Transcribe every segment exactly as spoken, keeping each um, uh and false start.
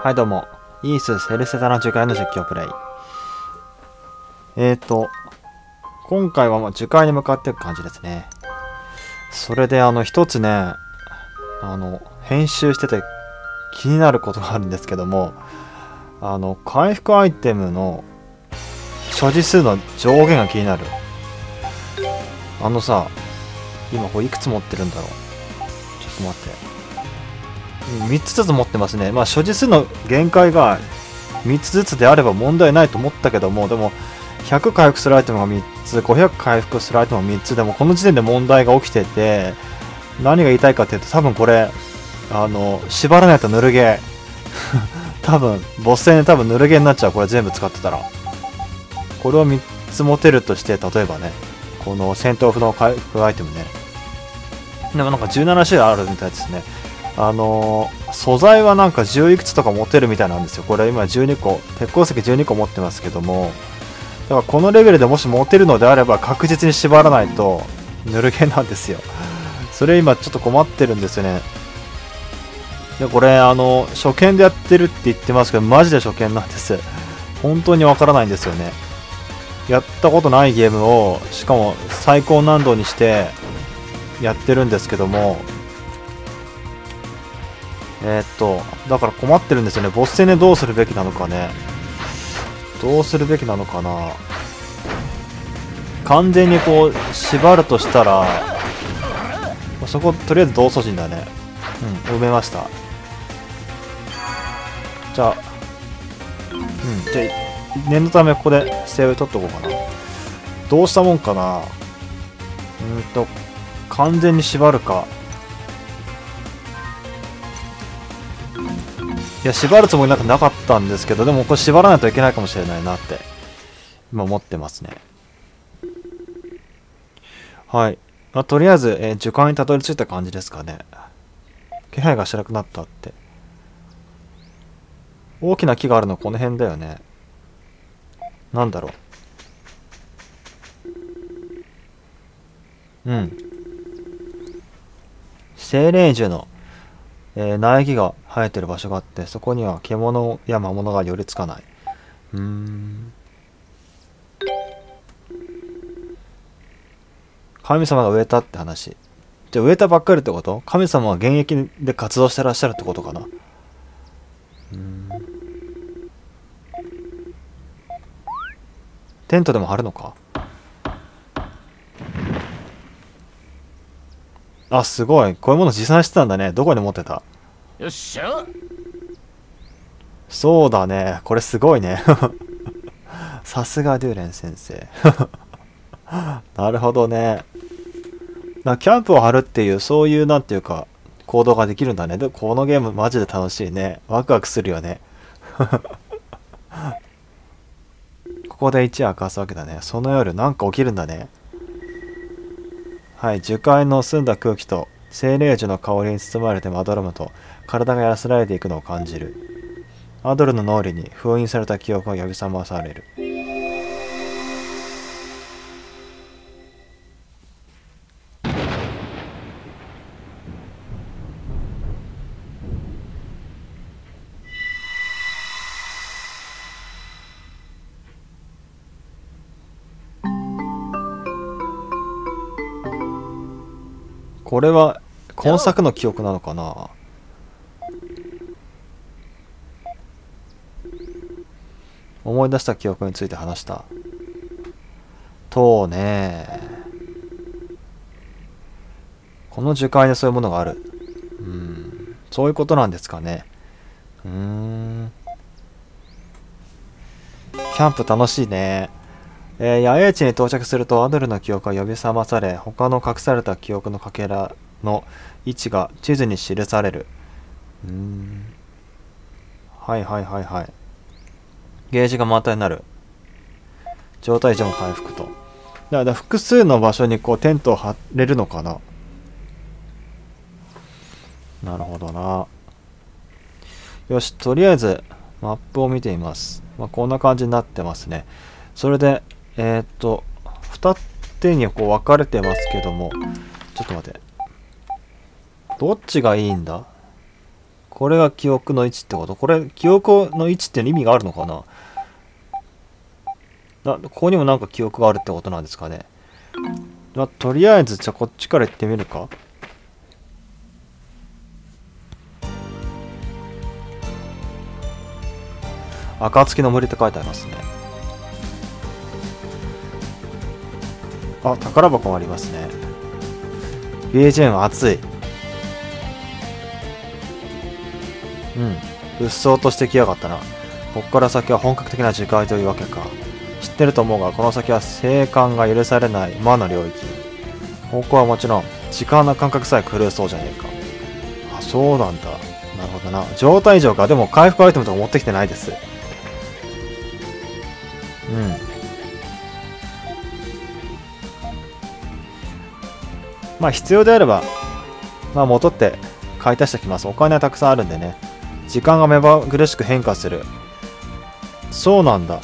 はいどうも、イースセルセタの樹海の実況プレイ。えーと、今回はもう樹海に向かっていく感じですね。それであの一つね、あの、編集してて気になることがあるんですけども、あの、回復アイテムの所持数の上限が気になる。あのさ、今これいくつ持ってるんだろう。ちょっと待って。みっつずつ持ってますね。まあ所持数の限界がみっつずつであれば問題ないと思ったけども、でもひゃく回復するアイテムがみっつ、ごひゃく回復するアイテムがみっつでもこの時点で問題が起きてて、何が言いたいかっていうと、多分これあの縛らないとぬるゲー多分ボス戦で多分ぬるゲーになっちゃう。これ全部使ってたらこれをみっつ持てるとして、例えばね、この戦闘不能回復アイテムね、でもなんかじゅうなな種類あるみたいですね。あのー、素材はなんかじゅういくつとか持てるみたいなんですよ。これ今じゅうにこ、鉄鉱石じゅうにこ持ってますけども、だからこのレベルでもし持てるのであれば確実に縛らないとぬるゲーなんですよ。それ今ちょっと困ってるんですよね。でこれあの初見でやってるって言ってますけど、マジで初見なんです。本当にわからないんですよね。やったことないゲームをしかも最高難度にしてやってるんですけども、えー、っとだから困ってるんですよね。ボス戦でどうするべきなのかね。どうするべきなのかな。完全にこう縛るとしたら、そことりあえず同祖人だね。うん、埋めました。じゃあうんじゃあ念のためここでセーブ取っとこうかな。どうしたもんかな。うんと完全に縛るか。いや縛るつもりなんかなかったんですけど、でもこれ縛らないといけないかもしれないなって今思ってますね。はい、まあ、とりあえず、えー、樹海にたどり着いた感じですかね。気配がしなくなったって。大きな木があるのこの辺だよね。なんだろう。うん精霊樹のえー、苗木が生えてる場所があって、そこには獣や魔物が寄りつかない。うーん神様が植えたって話。じゃあ植えたばっかりってこと？神様は現役で活動してらっしゃるってことかな。うーんテントでも張るのか。あ、すごい。こういうもの持参してたんだね。どこに持ってた？ よっしゃ。 そうだね。これすごいね。さすがデューレン先生。なるほどね。なキャンプを張るっていう、そういうなんていうか行動ができるんだね。でこのゲームマジで楽しいね。ワクワクするよね。ここで一夜明かすわけだね。その夜なんか起きるんだね。はい、樹海の澄んだ空気と精霊樹の香りに包まれてまどろむと、体が安らいでいくのを感じる。アドルの脳裏に封印された記憶が呼び覚まされる。これは今作の記憶なのかな。思い出した記憶について話したとね。この樹海でそういうものがある。うん、そういうことなんですかね。うーんキャンプ楽しいね。えー、野営地に到着するとアドルの記憶が呼び覚まされ、他の隠された記憶のかけらの位置が地図に記される。うーんはいはいはいはい。ゲージが満タンになる。状態上も回復と。だから複数の場所にこうテントを張れるのかな。なるほどな。よし、とりあえずマップを見てみます。まあ、こんな感じになってますね。それでえー、っと二手にこう分かれてますけども、ちょっと待って、どっちがいいんだ。 これが記憶の位置ってこと？これ、記憶の位置って意味があるのかな？な、ここにもなんか記憶があるってことなんですかね。まあ、とりあえず、じゃあこっちから行ってみるか。暁の森って書いてありますね。あ、宝箱もありますね。ビージーエム 熱い。うん。うっそうとしてきやがったな。ここから先は本格的な樹海というわけか。知ってると思うが、この先は生還が許されない魔の領域。方向はもちろん、時間の感覚さえ狂うそうじゃねえか。あ、そうなんだ。なるほどな。状態異常か。でも回復アイテムとか持ってきてないです。うん。まあ必要であれば、まあ戻って買い足してきます。お金はたくさんあるんでね。時間が目まぐるしく変化する。そうなんだ。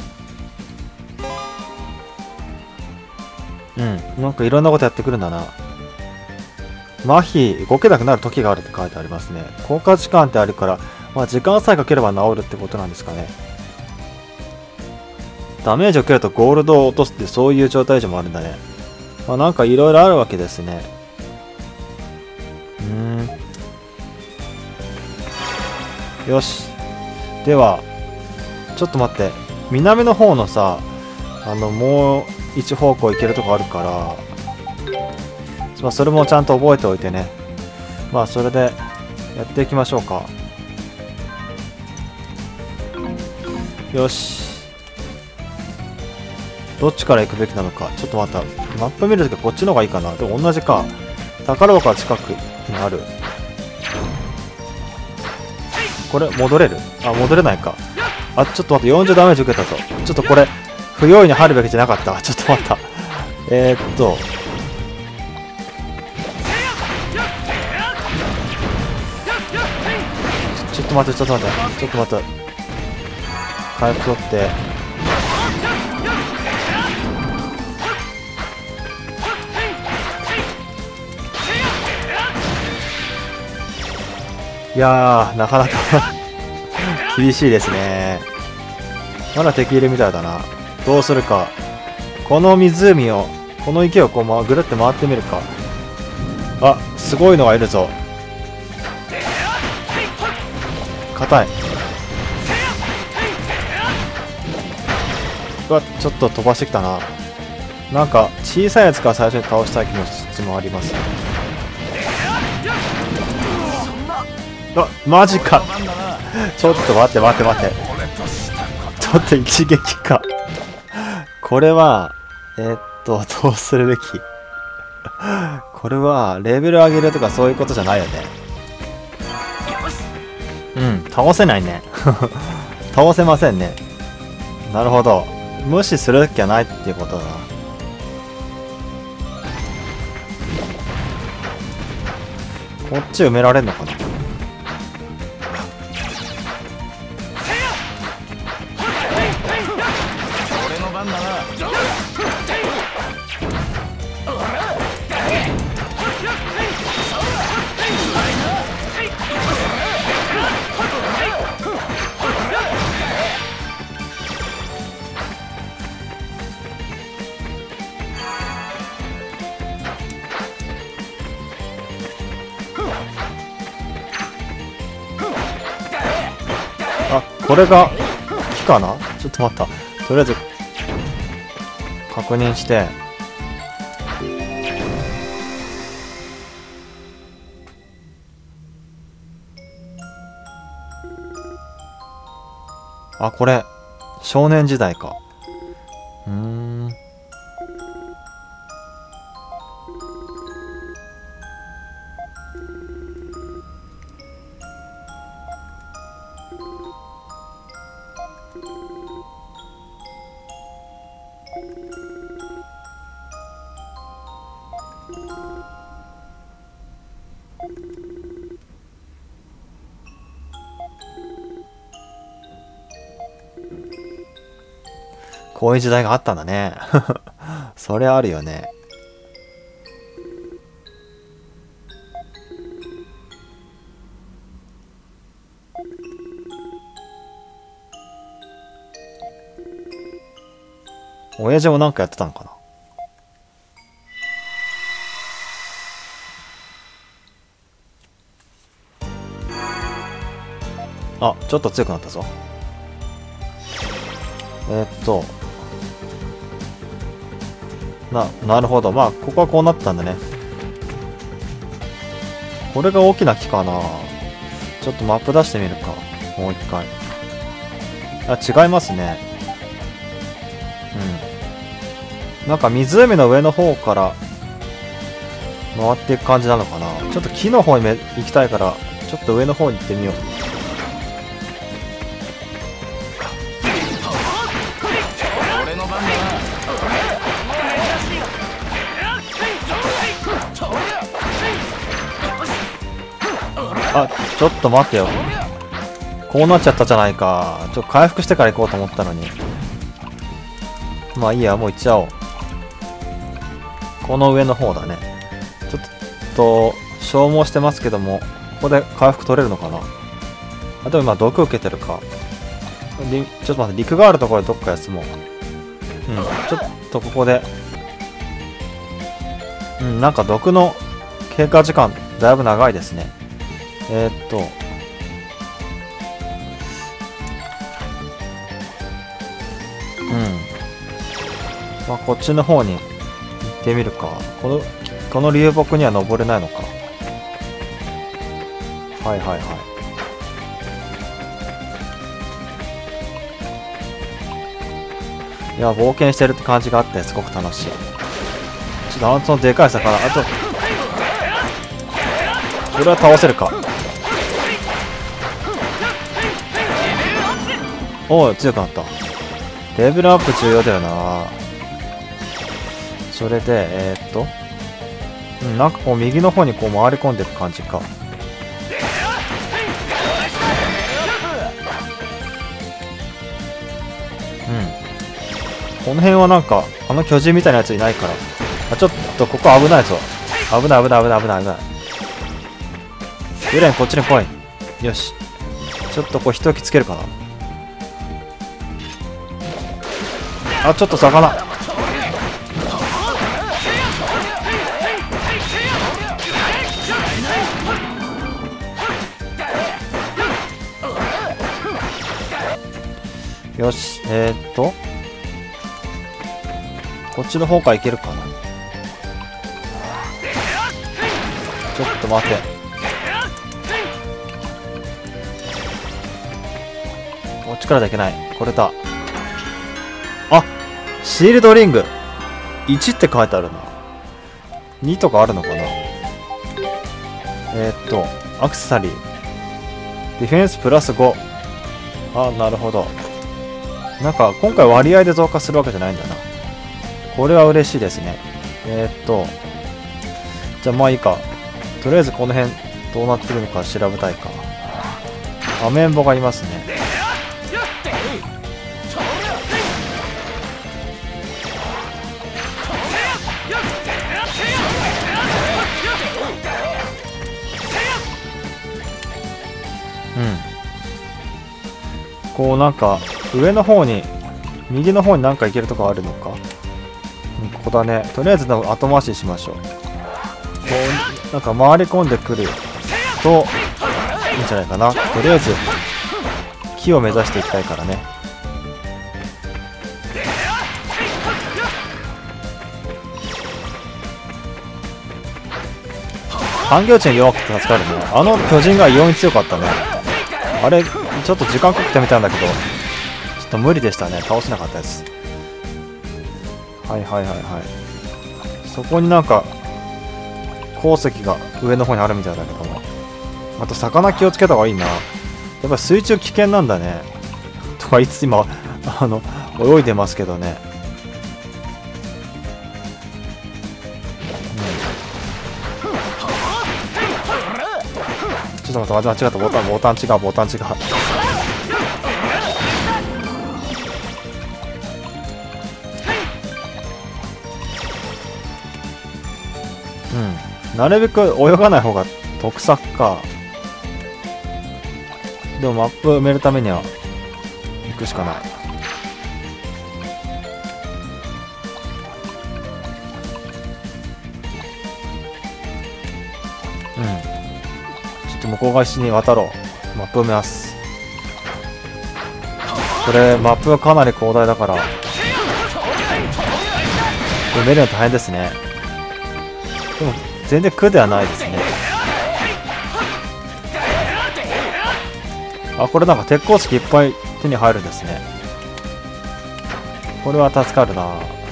うん。なんかいろんなことやってくるんだな。麻痺、動けなくなる時があるって書いてありますね。効果時間ってあるから、まあ時間さえかければ治るってことなんですかね。ダメージを受けるとゴールドを落とすってそういう状態でもあるんだね。まあなんかいろいろあるわけですね。うーん。よし。では、ちょっと待って。南の方のさ、あの、もう一方向行けるとこあるから、まあそれもちゃんと覚えておいてね。まあそれでやっていきましょうか。よし。どっちから行くべきなのか。ちょっと待った。マップ見るときこっちの方がいいかな。でも同じか。宝箱が近くにある。これ、戻れる？あ、戻れないか。あ、ちょっと待って。よんじゅうダメージ受けたぞ。ちょっとこれ、不用意に入るべきじゃなかった。ちょっと待った。えー、っと。ちょっと待って、ちょっと待って。ちょっと待って。回復取って。いやー、なかなか厳しいですね。まだ敵いるみたいだな。どうするか。この湖を、この池をこう、ま、ぐるって回ってみるか。あ、すごいのがいるぞ。硬い。うわ、ちょっと飛ばしてきたな。なんか、小さいやつから最初に倒したい気持ちもあります。あ、マジか。ちょっと待って待って待って。ちょっと一撃か。これは、えー、っと、どうするべき？これは、レベル上げるとかそういうことじゃないよね。うん、倒せないね。倒せませんね。なるほど。無視するっきゃないっていうことだな。こっち埋められんのかな？あ、これが木かな？ちょっと待った。とりあえず確認して。あ、これ少年時代か。うーん。こういう時代があったんだね。それあるよね。 親父もなんかやってたのかな。あ、ちょっと強くなったぞ。えー、っとな、なるほど。まあここはこうなったんだね。これが大きな木かな。ちょっとマップ出してみるか、もう一回。あ、違いますね。うん、なんか湖の上の方から回っていく感じなのかな。ちょっと木の方にめ行きたいから、ちょっと上の方に行ってみよう。あ、ちょっと待ってよ。こうなっちゃったじゃないか。ちょっと回復してから行こうと思ったのに。まあいいや、もう行っちゃおう。この上の方だね。ちょっと消耗してますけども、ここで回復取れるのかな。あ、でも今毒受けてるか。ちょっと待って、陸があるところでどっか休もう。うん、ちょっとここで、うん、なんか毒の経過時間だいぶ長いですね。えー、っとうんまあこっちの方に行ってみるか。このこの流木には登れないのか。はいはいはい。いや、冒険してるって感じがあってすごく楽しい。ちょっとあのそのでかい魚、あとこれは倒せるか。おお、強くなった。レベルアップ重要だよな。それでえー、っとうんなんかこう右の方にこう回り込んでいく感じか。うん、この辺はなんかあの巨人みたいなやついないから。あ、ちょっとここ危ないぞ。危ない危ない危ない危ない危ない。ユレンこっちに来い。よし、ちょっとこう一息つけるかな。あ、ちょっと魚。よし、えー、っとこっちの方から行けるかな。ちょっと待て。こっちからじゃいけない。これだ。あ、シールドリングいちって書いてあるな。にとかあるのかな。えー、っとアクセサリーディフェンスプラスご。あ、なるほど。なんか今回割合で増加するわけじゃないんだな。これは嬉しいですね。えー、っとじゃあまあいいか。とりあえずこの辺どうなってるのか調べたいか。アメンボがいますね。うん、こうなんか上の方に右の方になんか行けるとこあるのか。うん、ここだね。とりあえず後回ししましょう。こうなんか回り込んでくるといいんじゃないかな。とりあえず木を目指していきたいからね。半行値弱くて助かるね。あの巨人が異様に強かったね。あれちょっと時間かけてみたんだけどちょっと無理でしたね。倒せなかったです。はいはいはいはい。そこになんか鉱石が上の方にあるみたいだけども、あと魚気をつけた方がいいな。やっぱ水中危険なんだね。とかいつ今あの泳いでますけどね。ちょっと待って、間違った。ボタンボタン違うボタン違う。うん、なるべく泳がない方が得策か。でもマップ埋めるためには行くしかない。 うん、ちょっと向こう側に渡ろう。マップを埋めます。これマップがかなり広大だから埋めるの大変ですね。でも全然苦ではないですね。あ、これなんか鉄鉱石いっぱい手に入るんですね。これは助かるな。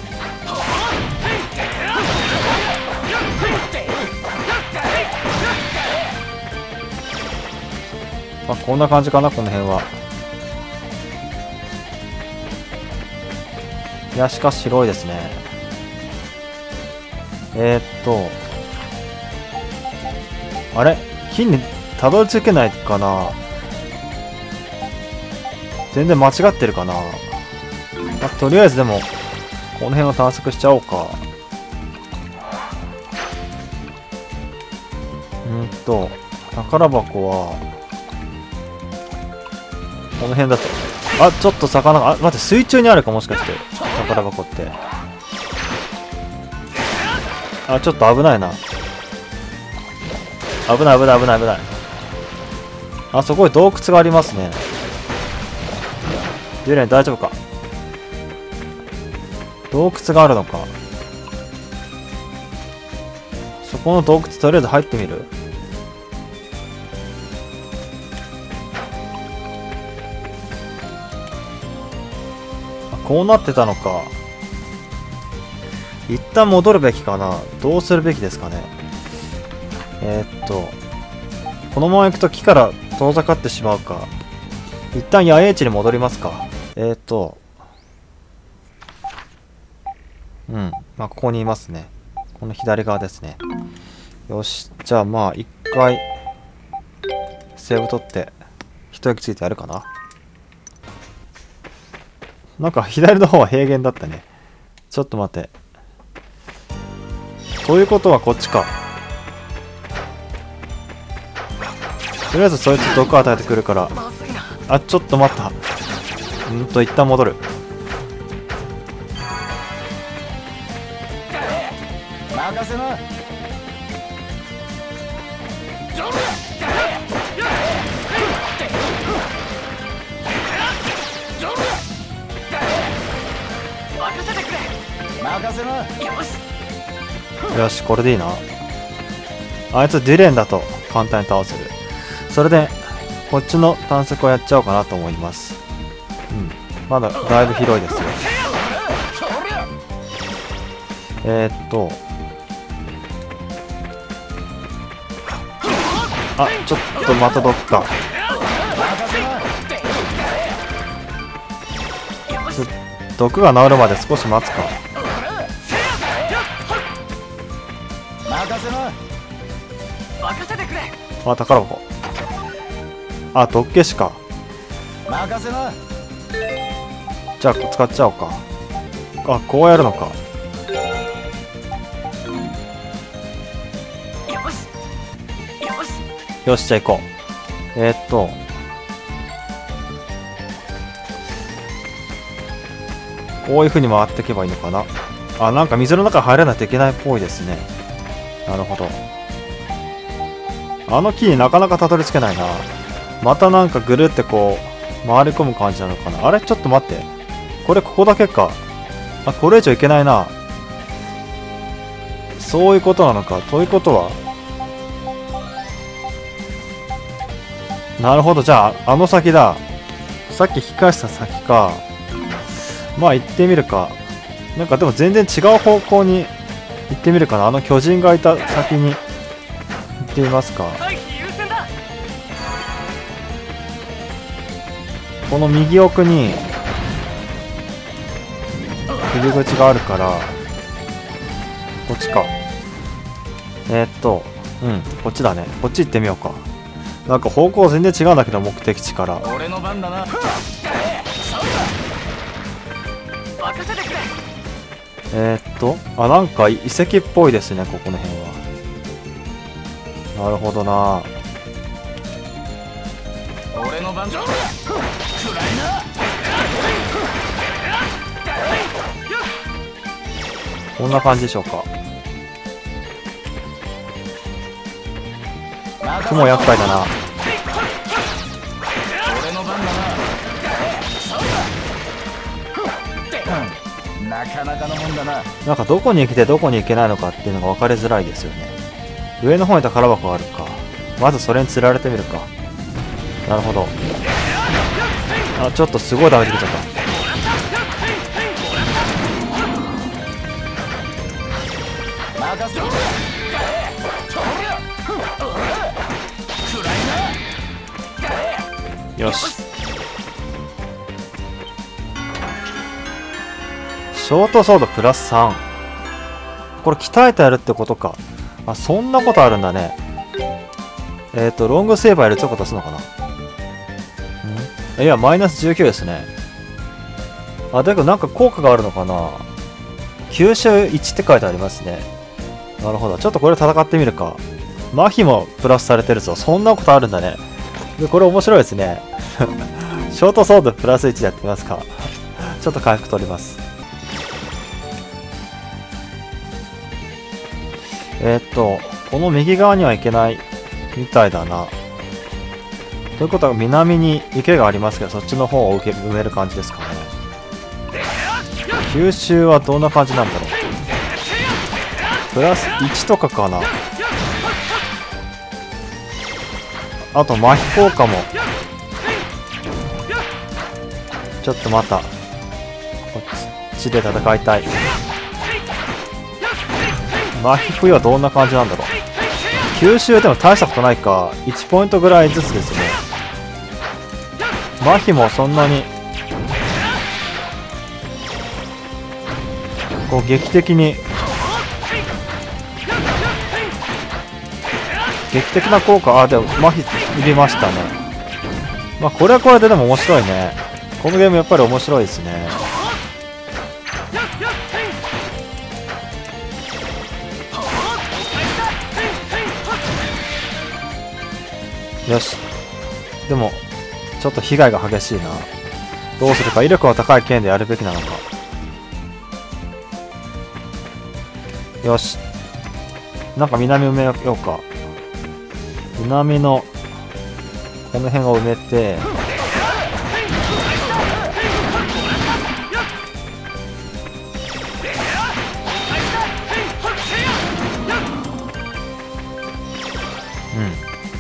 あ、こんな感じかな、この辺は。いや、しかし広いですね。えー、っとあれ、金にたどり着けないかな。全然間違ってるかな。まあ、とりあえずでもこの辺を探索しちゃおうか。うんと宝箱はこの辺だと。あ、ちょっと魚が、あ、待って、水中にあるか、もしかして宝箱って。あ、ちょっと危ないな。危ない危ない危ない危ない。あそこに洞窟がありますね。デュレン大丈夫か。洞窟があるのか。そこの洞窟とりあえず入ってみる。あ、こうなってたのか。一旦戻るべきかな。どうするべきですかね。えー、っとこのまま行くと木から遠ざかってしまうか。一旦野営地に戻りますか。えー、っとうんまあここにいますね。この左側ですね。よし、じゃあまあ一回セーブ取って一息ついてやるかな。なんか左の方は平原だったね。ちょっと待って、ということはこっちか。とりあえずそいつ毒与えてくるから。あ、ちょっと待った。うんと一旦戻る。任せな。よし、これでいいな。あいつディレンだと簡単に倒せる。それでこっちの探索をやっちゃおうかなと思います。うん、まだだいぶ広いですよ。えー、っとあ、ちょっとまた毒か。毒が治るまで少し待つか。あ、宝箱。あ、毒消しか。じゃあ使っちゃおうか。あ、こうやるのか。よし、じゃあ行こう。えー、っとこういう風に回っていけばいいのかな。あ、なんか水の中入らないといけないっぽいですね。なるほど。あの木になかなかたどり着けないな。またなんかぐるってこう回り込む感じなのかな。あれ、ちょっと待って、これここだけか。あ、これ以上いけないな。そういうことなのか。ということはなるほど、じゃああの先だ。さっき引き返した先か。まあ行ってみるか。なんかでも全然違う方向に行ってみるかな。あの巨人がいた先に行ってみますか。この右奥に入り口があるからこっちか。えー、っとうんこっちだね。こっち行ってみようか。なんか方向全然違うんだけど、目的地から。俺の番だな。えー、っとあ、なんか遺跡っぽいですね、ここの辺は。なるほどな。俺の番だ。こんな感じでしょうか。 雲厄介だな。 なかなかのもんだな。 なんかどこに行けてどこに行けないのかっていうのが分かりづらいですよね。上の方に宝箱があるか。まずそれに釣られてみるか。なるほど。あ、ちょっとすごいダメージ受けちゃった。よし。ショートソードプラスさん。これ鍛えてやるってことか。あ、そんなことあるんだね。えっと、ロングセーバーより強く出すのかな。んいや、マイナスじゅうきゅうですね。あ、だけどなんか効果があるのかな。吸収いちって書いてありますね。なるほど。ちょっとこれ戦ってみるか。麻痺もプラスされてるぞ。そんなことあるんだね。で、これ面白いですね。ショートソードプラスいちでやってみますか。ちょっと回復取ります。えー、っと、この右側には行けないみたいだな。ということは南に池がありますけど、そっちの方を受け埋める感じですかね。吸収はどんな感じなんだろう。プラスいちとかかな。あと麻痺効果も。ちょっとまたこっちで戦いたい。麻痺付与はどんな感じなんだろう。吸収でも大したことないか。いちポイントぐらいずつですね。麻痺もそんなにこう劇的に劇的な効果。あ、でも麻痺入れましたね。まあこれはこれででも面白いね。このゲームやっぱり面白いですね。よし。でもちょっと被害が激しいな。どうするか。威力の高い剣でやるべきなのか。よし。なんか南埋めようか。南のこの辺を埋めて、うん。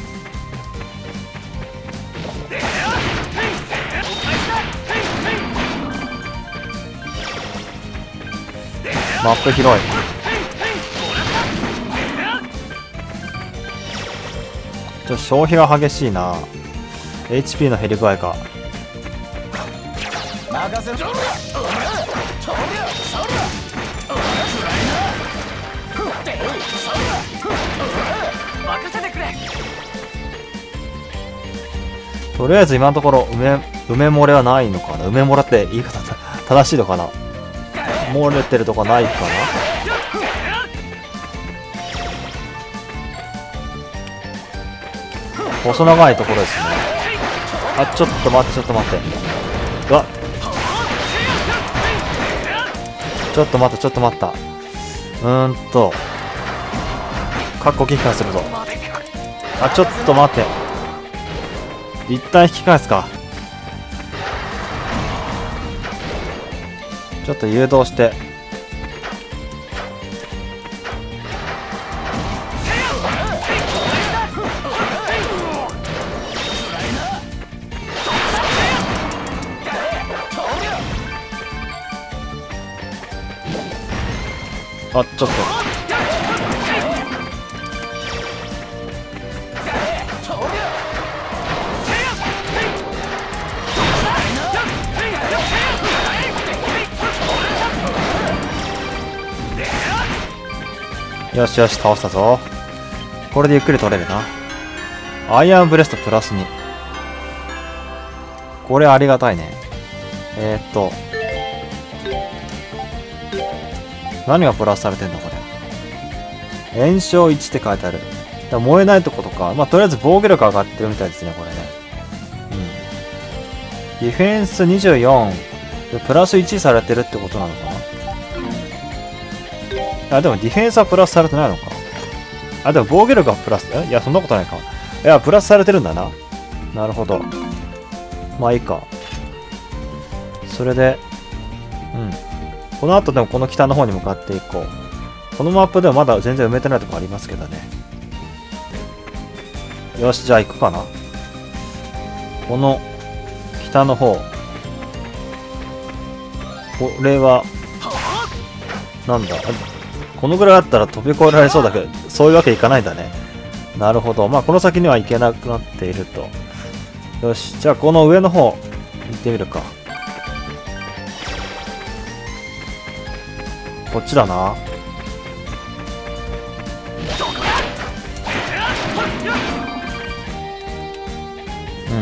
マップ広い。ちょっと消費が激しいな。 エイチピー の減り具合か。とりあえず今のところ埋め埋め漏れはないのかな。埋め漏れって言い方正しいのかな。漏れてるとこないかな。細長いところですね。あ、ちょっと待ってちょっと待って。うわっ、ちょっと待ってちょっと待った。うーんとかっこ撃破するぞ。あ、ちょっと待って、一旦引き返すか。ちょっと誘導して。あ、ちょっとよしよし、倒したぞ。これでゆっくり取れるな。アイアンブレストプラスに。これありがたいね。えー、っと何がプラスされてんのこれ。炎症いちって書いてある。だ燃えないってことか。まあとりあえず防御力上がってるみたいですね、これね。うん。ディフェンスにじゅうよんでプラスいちされてるってことなのかな。あ、でもディフェンスはプラスされてないのか。 あ、でも防御力はプラス、えいや、そんなことないか。いや、プラスされてるんだな。なるほど。まあいいか。それで、うん。この後でもこの北の方に向かっていこう。このマップではまだ全然埋めてないとこありますけどね。よし、じゃあ行くかな。この北の方。これは、なんだ。このぐらいあったら飛び越えられそうだけど、そういうわけいかないんだね。なるほど。まあ、この先には行けなくなっていると。よし。じゃあ、この上の方、行ってみるか。こっちだな。うん。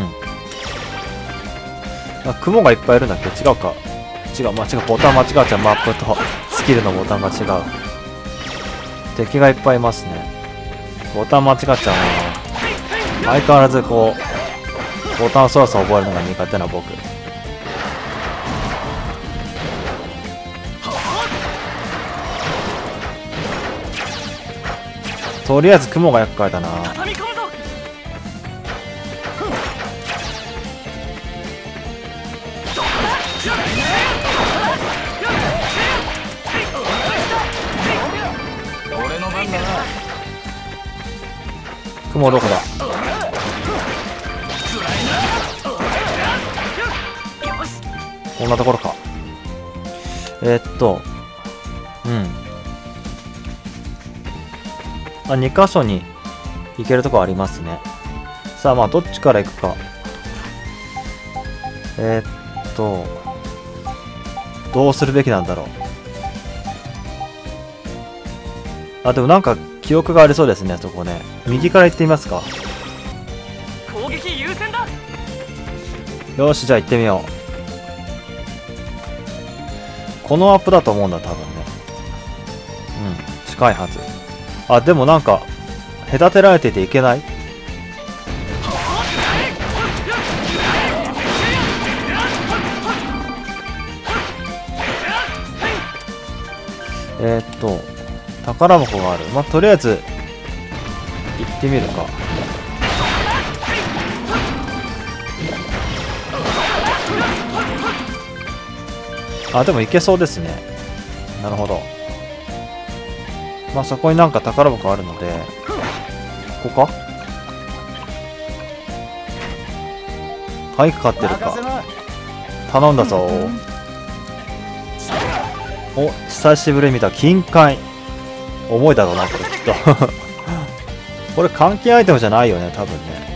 あ、雲がいっぱいいるんだっけ？違うか。違う、間違う。ボタン間違っちゃう。マップとスキルのボタンが違う。敵がいっぱいいますね。ボタン間違っちゃうな。相変わらずこう、ボタン操作覚えるのが苦手な僕。とりあえず雲が厄介だな。雲どこだ？こんなところか。えー、っとうんあ、に箇所に行けるとこありますね。さあ、まあどっちから行くか。えー、っとどうするべきなんだろう。あ、でもなんか記憶がありそうですね、そこね。右から行ってみますか。 攻撃優先だ。 よし、じゃあ行ってみよう。このアップだと思うんだ、多分ね。うん、近いはず。あ、でもなんか隔てられてていけない。えー、っと宝箱がある。まあ、とりあえず行ってみるか。あ、でも行けそうですね。なるほど。まあそこになんか宝箱あるので、ここか。はいかかってるか。頼んだぞ。お、久しぶりに見た金塊。重いだろうな、これきっと。これ換金アイテムじゃないよね、多分ね。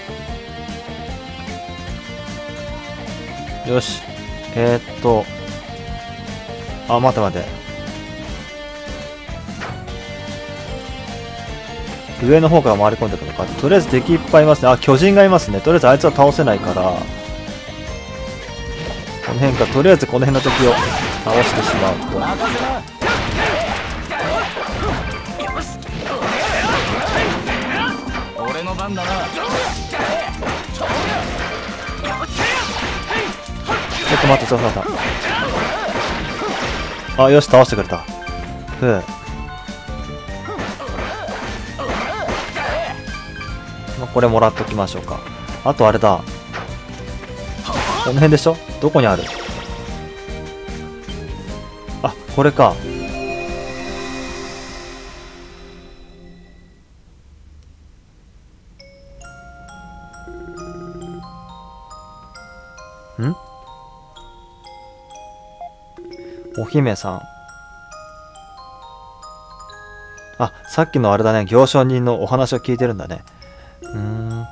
よし。えー、っと。あ、待て待て。上の方から回り込んでくるのか。とりあえず敵いっぱいいますね。あ、巨人がいますね。とりあえずあいつは倒せないから、この辺か。とりあえずこの辺の敵を倒してしまうと。 俺の番だな。 ちょっと待って、ちょっと待って。あ、よし、倒してくれた。ふう。まあ、これもらっときましょうか。あとあれだ。この辺でしょ？どこにある？あ、これか。ん？お姫さん。あ、さっきのあれだね。行商人のお話を聞いてるんだね。うーん。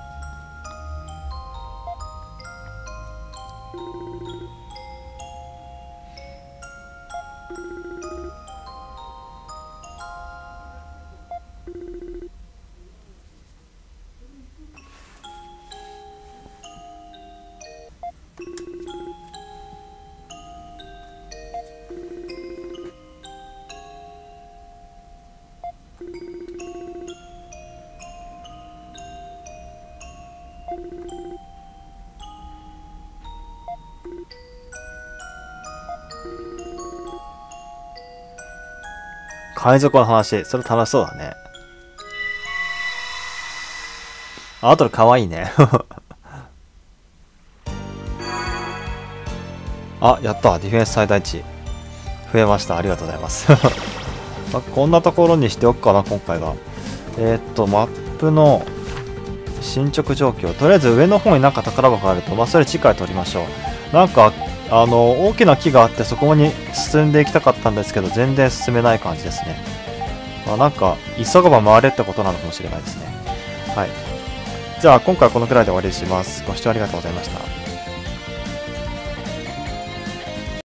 海賊の話、それ楽しそうだね。 アートルかわいいね。あ、やった。ディフェンス最大値。増えました。ありがとうございます。まあ、こんなところにしておくかな、今回は。えー、っと、マップの進捗状況。とりあえず上の方になんか宝箱があると、まあ、それ次回取りましょう。なんか、あの、大きな木があって、そこに進んでいきたかったんですけど、全然進めない感じですね。まあ、なんか、急がば回れってことなのかもしれないですね。はい。じゃあ、今回はこのくらいで終わりにします。ご視聴ありがとうございました。